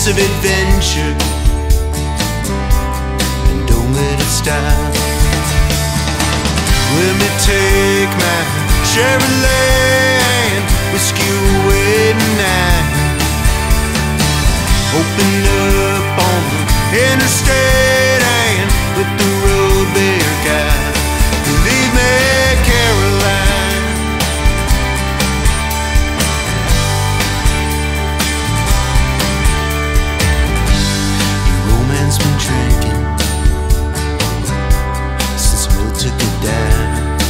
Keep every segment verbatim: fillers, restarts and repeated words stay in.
sense of adventure, and don't let it stop. Let me take my Chevrolet and whisk you away tonight. Open up on the interstate and let the road be your guide. Leave me, Caroline. Your romance been drinking since Will took it down.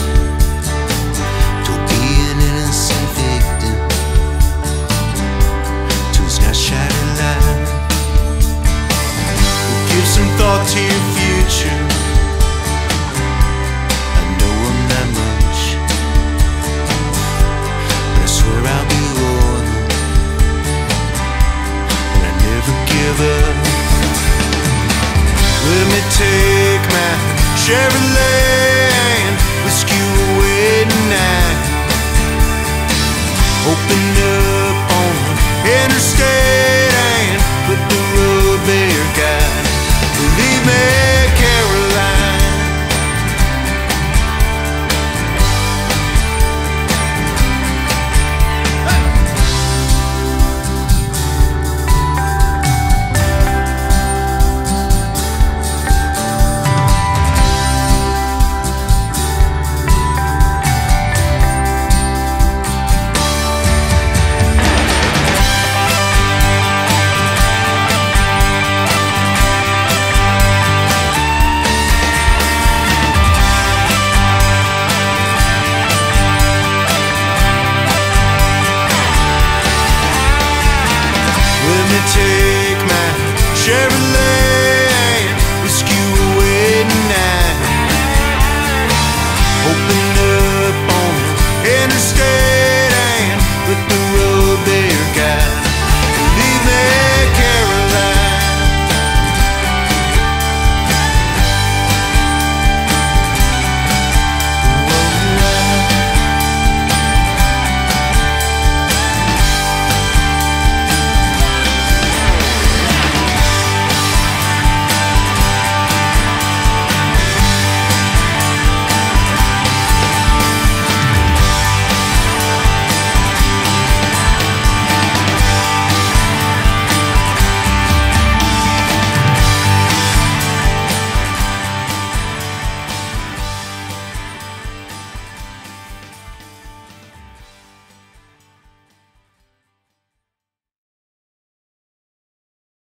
Don't be an innocent victim to his not shattered life. Give some thought to your future. I know I'm not much, but I swear I'll be loyal, and I never give up. Let me take my Chevrolet and whisk you away tonight. Open up on the interstate and let the road be your guide. Believe me, Caroline. Take my Chevrolet